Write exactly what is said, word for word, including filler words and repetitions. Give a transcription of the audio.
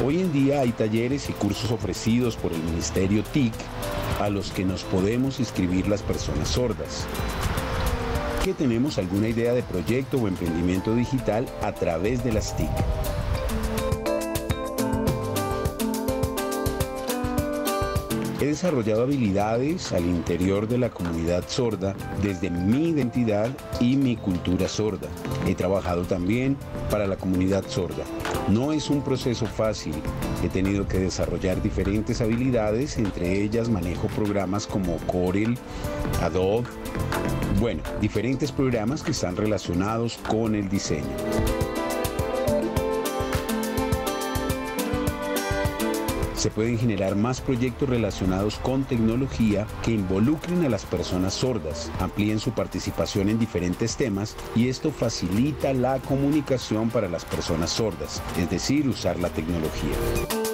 Hoy en día hay talleres y cursos ofrecidos por el Ministerio T I C a los que nos podemos inscribir las personas sordas que tenemos alguna idea de proyecto o emprendimiento digital a través de las T I C. He desarrollado habilidades al interior de la comunidad sorda desde mi identidad y mi cultura sorda. He trabajado también para la comunidad sorda. No es un proceso fácil. He tenido que desarrollar diferentes habilidades, entre ellas manejo programas como Corel, Adobe, bueno, diferentes programas que están relacionados con el diseño. Se pueden generar más proyectos relacionados con tecnología que involucren a las personas sordas, amplíen su participación en diferentes temas y esto facilita la comunicación para las personas sordas, es decir, usar la tecnología.